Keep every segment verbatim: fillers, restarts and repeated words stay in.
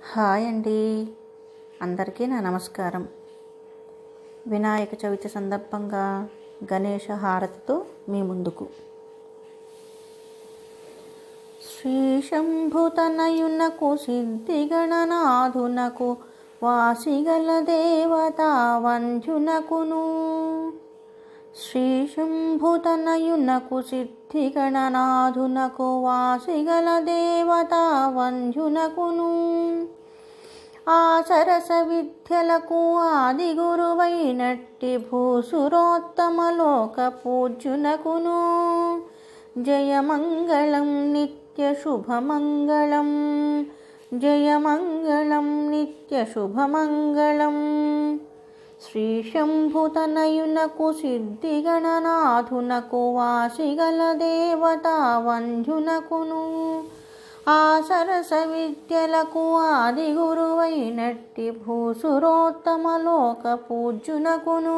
Hi అండి, అందరికీ నా నమస్కారం. వినాయక చవితి సందర్భంగా గణేష హారతితో మీ ముందుకు. శ్రీ శంభుతనయునకు సిద్ధిగణనాథునకు వాసిగల దేవతా వంజునకును. శ్రీ శంభుతనయునకు సిద్ధిగణనాథునకు వాసిగల దేవతా వంజునకును. ఆ సరస విద్యలకు ఆది గురువైనట్టి భూసురోత్తమలోక పూజ్యునకును. జయమంగళం నిత్య శుభమంగళం, జయమంగళం నిత్య శుభమంగళం. శ్రీ శంభుతనయునకు సిద్ధిగణనాథునకు వాసిగల దేవతా వంజునకును. ఆ సరస విద్యలకు ఆది గురువైనట్టి భూసురోత్తమలోక పూజ్యునకును.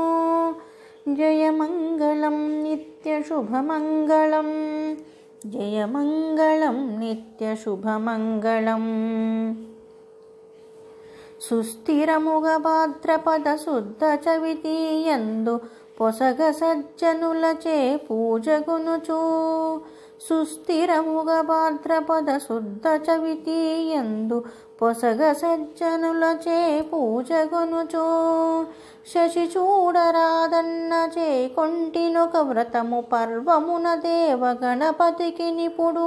జయమంగళం నిత్య శుభమంగళం, జయమంగళం నిత్య శుభమంగళం. సుస్థిరముగ భాద్రపద శుద్ధ చవితి యందు పొసగ సజ్జనులచే పూజగునుచు. సుస్థిరముగ భాద్రపద శుద్ధ చవితి యందు పొసగ సజ్జనులచే పూజగునుచు. శశి చూడరాదన్నచే కొంటినొక వ్రతము పర్వమున దేవ గణపతికి నిపుడు.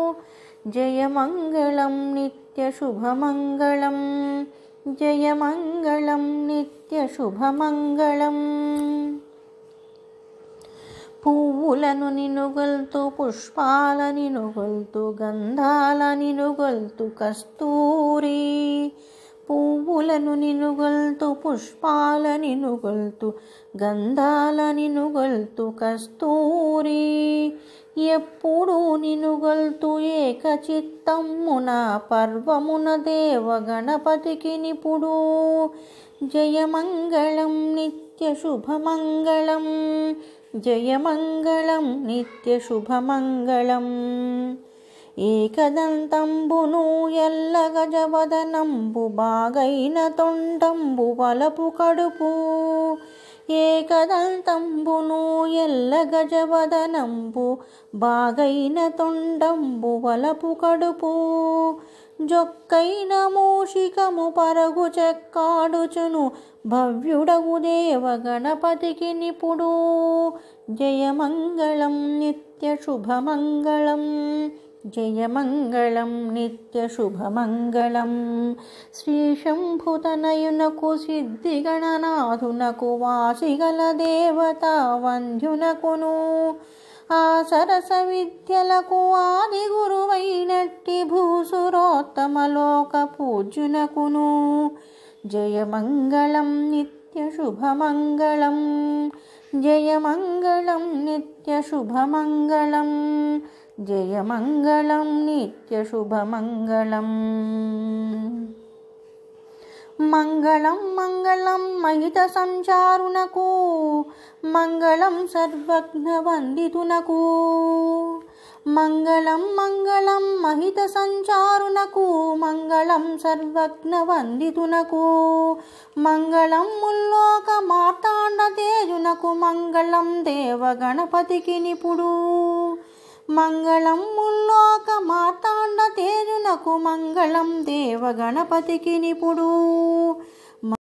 జయమంగళం నిత్య శుభమంగళం, జయమంగళం నిత్య శుభమంగళం. పువ్వులను నినుగొల్తు పుష్పాలని నుగొల్తు గంధాలని నుగొల్తు కస్తూరి. పువ్వులను నినుగొల్తు పుష్పాలని నుగొల్తు గంధాలని నుగొల్తు కస్తూరి. ఎప్పుడు నినుగొల్తు ఏకచిత్తమ్మున పర్వమున దేవ గణపతికి నిపుడు. జయమంగళం నిత్య శుభమంగళం, జయమంగళం నిత్య శుభమంగళం. ఏకదంతంబును ఎల్ల గజవదనంబు బాగైన తొండంబు వలపు కడుపు. ఏకదంతంబును ఎల్ల గజవదనంబు బాగైన తొండంబు వలపు కడుపు. జొక్కైన మూషికము పరగు చెక్కాడుచును భవ్యుడగు దేవ గణపతికి నిపుడు. జయమంగళం నిత్య శుభమంగళం, జయమంగళం నిత్య శుభమంగళం. శ్రీ శంభుతనయునకు సిద్ధిగణనాథునకు వాసిగల దేవతా వంజునకును. ఆ సరస విద్యలకు ఆది గురువైనట్టి భూసురోత్తమలోక పూజ్యునకును. జయమంగళం నిత్య శుభమంగళం, జయమంగళం నిత్య శుభమంగళం, జయమంగళం నిత్య శుభమంగళం. మంగళం మంగళం మహిత సంచారునకు, మంగళం సర్వజ్ఞ వందితునకు. మంగళం మంగళం మహిత సంచారునకు, మంగళం సర్వజ్ఞ వందితునకు. మంగళం ముల్లోక మార్తాండ తేజునకు, మంగళం దేవ గణపతికి నిపుడు. మంగళం ముల్లోక మార్తాండ తేజునకు, మంగళం దేవ గణపతికి నిపుడు.